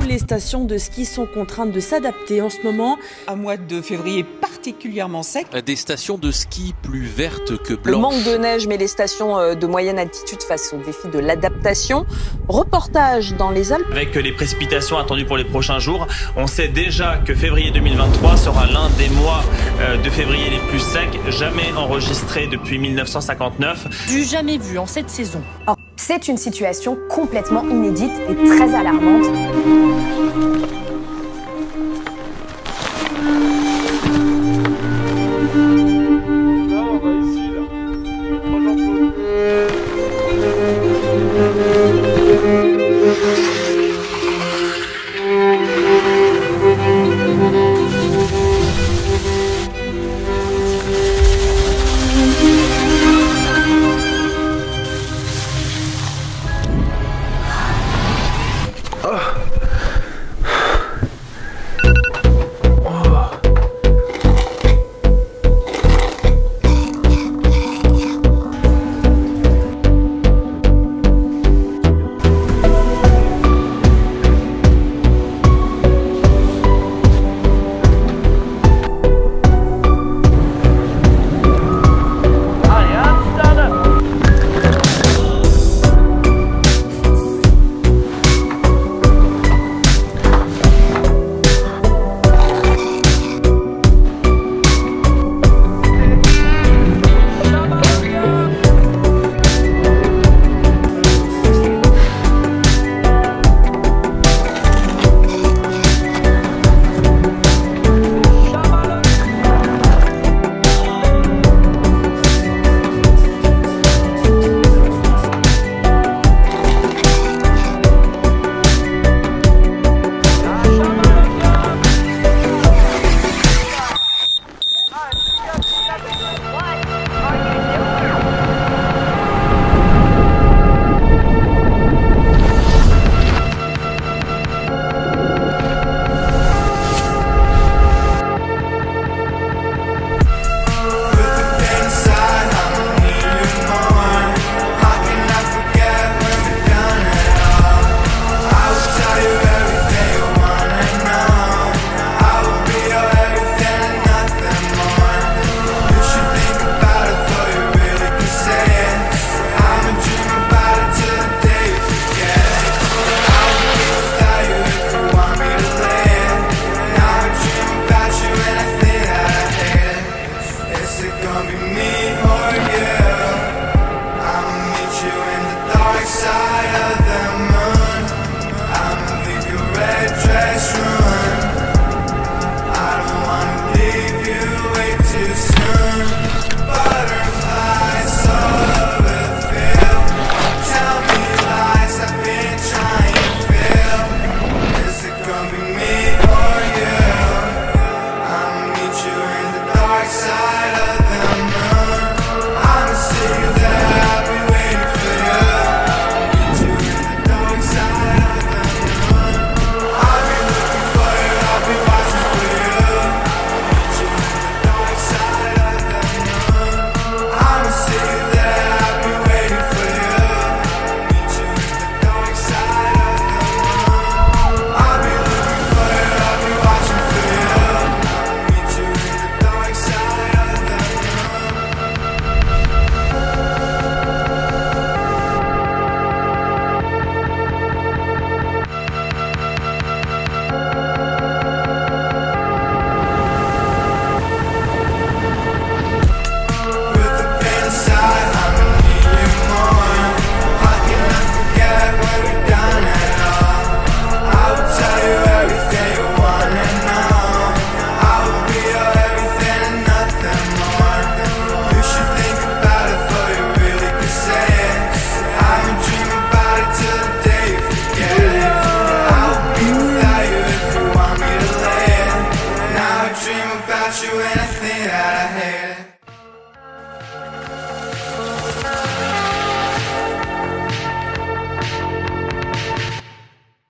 les stations de ski sont contraintes de s'adapter en ce moment. Un mois de février particulièrement sec. Des stations de ski plus vertes que blanches. Le manque de neige met les stations de moyenne altitude face au défi de l'adaptation. Reportage dans les Alpes. Avec les précipitations attendues pour les prochains jours, on sait déjà que février 2023 sera l'un des mois de février les plus secs jamais enregistrés depuis 1959. Du jamais vu en cette saison. C'est une situation complètement inédite et très alarmante.